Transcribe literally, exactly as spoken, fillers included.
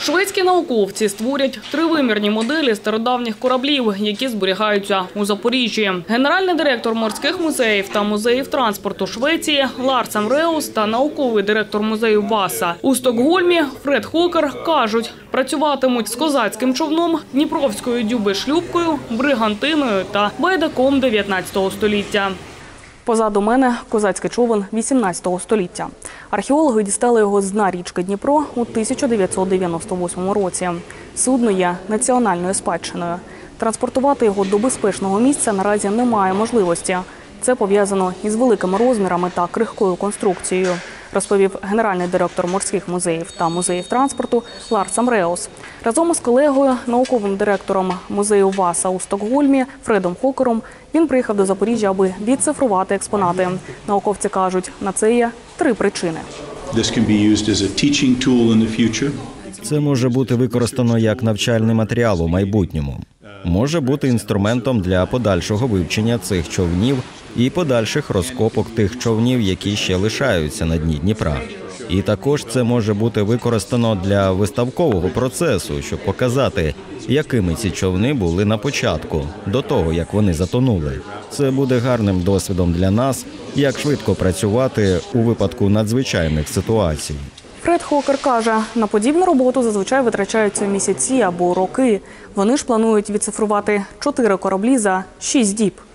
Шведські науковці створять тривимірні моделі стародавніх кораблів, які зберігаються у Запоріжжі. Генеральний директор морських музеїв та музеїв транспорту Швеції Ларс Амреус та науковий директор музею Васа у Стокгольмі Фред Хокер кажуть, працюватимуть з козацьким човном, дніпровською дюби-шлюпкою, бригантиною та байдаком дев'ятнадцятого століття. Позаду мене козацький човен вісімнадцятого століття. Археологи дістали його з дна річки Дніпро у тисяча дев'ятсот дев'яносто восьмому році. Судно є національною спадщиною. Транспортувати його до безпечного місця наразі немає можливості. Це пов'язано із великими розмірами та крихкою конструкцією, розповів генеральний директор морських музеїв та музеїв транспорту Ларс Амреус. Разом із колегою, науковим директором музею Васа у Стокгольмі Фредом Хокером, він приїхав до Запоріжжя, аби відцифрувати експонати. Науковці кажуть, на це є три причини. Це може бути використано як навчальний матеріал у майбутньому. Може бути інструментом для подальшого вивчення цих човнів і подальших розкопок тих човнів, які ще лишаються на дні Дніпра. І також це може бути використано для виставкового процесу, щоб показати, якими ці човни були на початку, до того, як вони затонули. Це буде гарним досвідом для нас, як швидко працювати у випадку надзвичайних ситуацій. Фред Хокер каже, на подібну роботу зазвичай витрачаються місяці або роки. Вони ж планують відцифрувати чотири кораблі за шість діб.